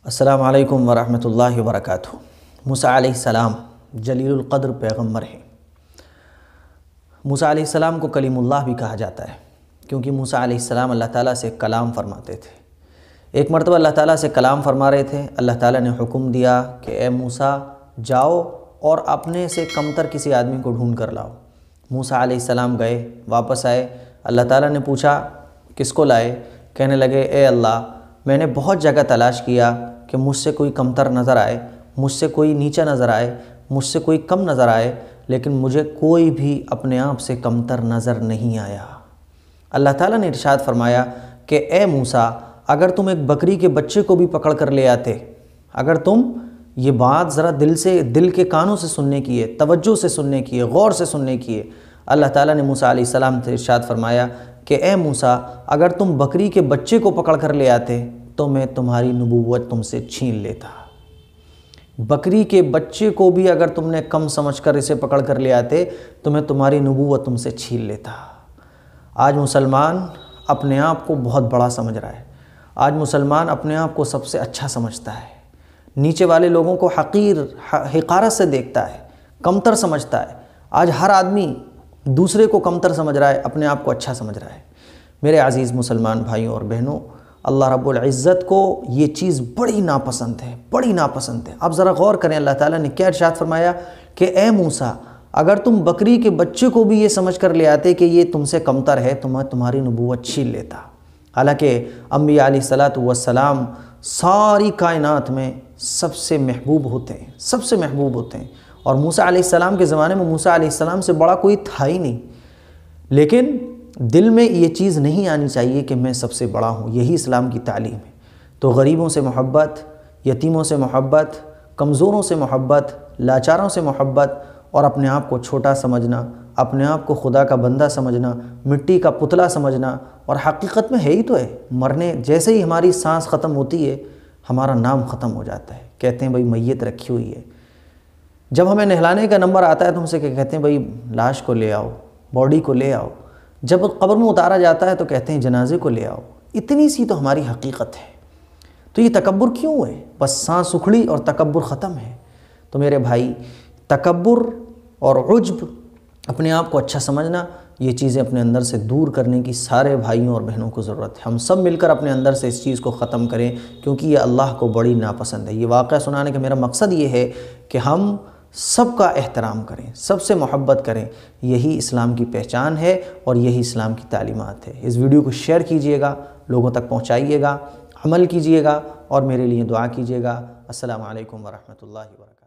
السلام علیکم ورحمۃ اللہ وبرکاتہ۔ موسیٰ علیہ السلام جلیل القدر پیغمبر ہیں۔ موسیٰ علیہ السلام کو کلیم اللہ بھی کہا جاتا ہے کیونکہ موسیٰ علیہ السلام اللہ تعالیٰ سے کلام فرماتے تھے۔ ایک مرتبہ اللہ تعالیٰ سے کلام فرما رہے تھے، اللہ تعالیٰ نے حکم دیا کہ اے موسیٰ جاؤ اور اپنے سے کمتر کسی آدمی کو ڈھونڈ کر لاؤ۔ موسیٰ علیہ السلام گئے، واپس آئے، اللہ تعالیٰ نے پوچھا کس کو لائے؟ کہنے لگے اے اللہ میں نے بہت جگہ تلاش کیا کہ مجھ سے کوئی کمتر نظر آئے، مجھ سے کوئی نیچا نظر آئے، مجھ سے کوئی کم نظر آئے، لیکن مجھے کوئی بھی اپنے آپ سے کمتر نظر نہیں آیا۔ اللہ تعالیٰ نے ارشاد فرمایا کہ اے موسیٰ اگر تم ایک بکری کے بچے کو بھی پکڑ کر لے آتے، اگر تم یہ بات ذرا دل کے کانوں سے سننے کی ہے، توجہ سے سننے کی ہے، غور سے سننے کی ہے، اللہ تعالیٰ نے موسیٰ علیہ السلام سے ارشاد فرمایا کہ اے موسیٰ اگر تم بکری کے بچے کو پکڑ کر لے آتے تو میں تمہاری نبوت تم سے چھین لیتا۔ بکری کے بچے کو بھی اگر تم نے کم سمجھ کر اسے پکڑ کر لے آتے تو میں تمہاری نبوت تم سے چھین لیتا۔ آج مسلمان اپنے آپ کو بہت بڑا سمجھ رہا ہے، آج مسلمان اپنے آپ کو سب سے اچھا سمجھتا ہے، نیچے والے لوگوں کو حقارت سے دیکھتا ہے، کمتر سمجھتا ہے۔ آج ہر آدمی دوسرے کو کمتر سمجھ رہا ہے، اپنے آپ کو اچھا سمجھ رہا ہے۔ میرے عزیز مسلمان بھائیوں اور بہنوں، اللہ رب العزت کو یہ چیز بڑی ناپسند ہے، بڑی ناپسند ہے۔ آپ ذرا غور کریں، اللہ تعالیٰ نے کیا ارشاد فرمایا کہ اے موسیٰ اگر تم بکری کے بچے کو بھی یہ سمجھ کر لے آتے کہ یہ تم سے کمتر ہے تو میں تمہاری نبوت چھین لیتا۔ حالانکہ انبیاء علیہ السلام ساری کائنات میں سب سے محبوب ہوتے ہیں، سب سے محبوب ہوتے ہیں، اور موسیٰ علیہ السلام کے زمانے میں موسیٰ علیہ السلام سے بڑا کوئی تھا ہی نہیں، لیکن دل میں یہ چیز نہیں آنی چاہیے کہ میں سب سے بڑا ہوں۔ یہی اسلام کی تعلیم ہے۔ تو غریبوں سے محبت، یتیموں سے محبت، کمزوروں سے محبت، لاچاروں سے محبت، اور اپنے آپ کو چھوٹا سمجھنا، اپنے آپ کو خدا کا بندہ سمجھنا، مٹی کا پتلا سمجھنا، اور حقیقت میں ہے ہی تو ہے۔ مرنے جیسے ہی ہماری سانس ختم ہوتی ہے ہمارا نام ختم ہو جاتا ہے، کہتے ہیں بھائی میت رکھی ہوئی ہے۔ جب ہمیں نہلانے کا نمبر آتا ہے تو ہم سے کہتے ہیں بھائی لاش کو لے آؤ، باڈی کو لے آؤ۔ جب قبر میں اتارا جاتا ہے تو کہتے ہیں جنازے کو لے آؤ۔ اتنی سی تو ہماری حقیقت ہے، تو یہ تکبر کیوں ہے؟ بس سانس اکھڑی اور تکبر ختم ہے۔ تو میرے بھائی، تکبر اور عجب، اپنے آپ کو اچھا سمجھنا، یہ چیزیں اپنے اندر سے دور کرنے کی سارے بھائیوں اور بہنوں کو ضرورت ہے۔ ہم سب مل کر اپنے اندر سے اس چیز کو ختم کریں، کیونکہ یہ اللہ کو بڑی ناپسند ہے۔ یہ واقعہ سنانے کا میرا مقصد یہ ہے کہ ہم سب کا احترام کریں، سب سے محبت کریں۔ یہی اسلام کی پہچان ہے اور یہی اسلام کی تعلیمات ہے۔ اس ویڈیو کو شیئر کیجئے گا، لوگوں تک پہنچائیے گا، عمل کیجئے گا اور میرے لیے دعا کیجئے گا۔ السلام علیکم ورحمۃ اللہ وبرکاتہ۔